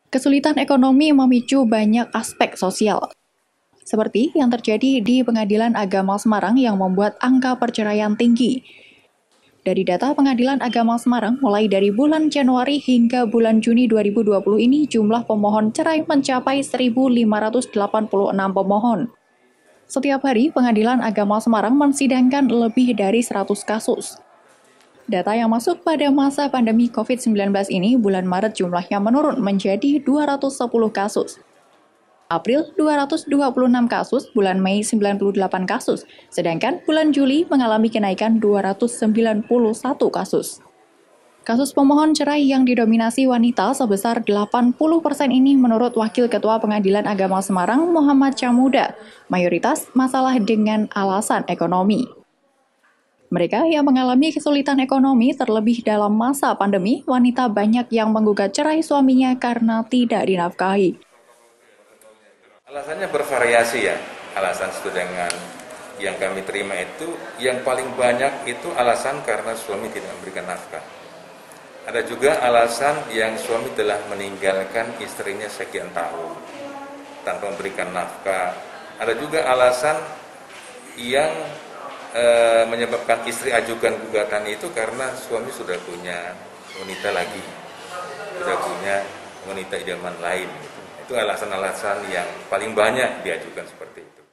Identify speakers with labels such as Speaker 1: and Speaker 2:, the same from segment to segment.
Speaker 1: Kesulitan ekonomi memicu banyak aspek sosial, seperti yang terjadi di Pengadilan Agama Semarang yang membuat angka perceraian tinggi. Dari data Pengadilan Agama Semarang, mulai dari bulan Januari hingga bulan Juni 2020 ini, jumlah pemohon cerai mencapai 1.586 pemohon. Setiap hari, Pengadilan Agama Semarang mensidangkan lebih dari 100 kasus. Data yang masuk pada masa pandemi COVID-19 ini, bulan Maret jumlahnya menurun menjadi 210 kasus. April 226 kasus, bulan Mei 98 kasus, sedangkan bulan Juli mengalami kenaikan 291 kasus. Kasus pemohon cerai yang didominasi wanita sebesar 80% ini menurut Wakil Ketua Pengadilan Agama Semarang Muhammad Camuda, mayoritas masalah dengan alasan ekonomi. Mereka yang mengalami kesulitan ekonomi terlebih dalam masa pandemi, wanita banyak yang menggugat cerai suaminya karena tidak dinafkahi.
Speaker 2: Alasannya bervariasi ya, alasan itu dengan yang kami terima itu, yang paling banyak itu alasan karena suami tidak memberikan nafkah. Ada juga alasan yang suami telah meninggalkan istrinya sekian tahun tanpa memberikan nafkah. Ada juga alasan yang menyebabkan istri ajukan gugatan itu karena suami sudah punya wanita lagi, sudah punya wanita idaman lain. Itu alasan-alasan yang paling banyak diajukan seperti itu.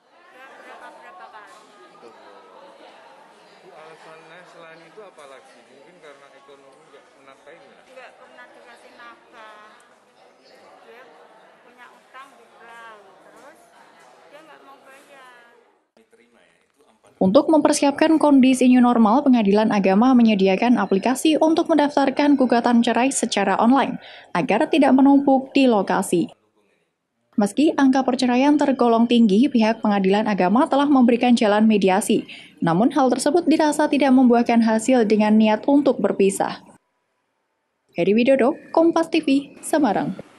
Speaker 3: Alasannya selain itu apa lagi? Mungkin karena ekonomi nggak menafkahi nggak?
Speaker 4: Nggak pernah dikasih nafkah. Dia punya utang di bank, terus dia nggak mau bayar.
Speaker 1: Untuk mempersiapkan kondisi new normal, Pengadilan Agama menyediakan aplikasi untuk mendaftarkan gugatan cerai secara online, agar tidak menumpuk di lokasi. Meski angka perceraian tergolong tinggi, pihak Pengadilan Agama telah memberikan jalan mediasi. Namun hal tersebut dirasa tidak membuahkan hasil dengan niat untuk berpisah. Heri Widodo, Kompas TV, Semarang.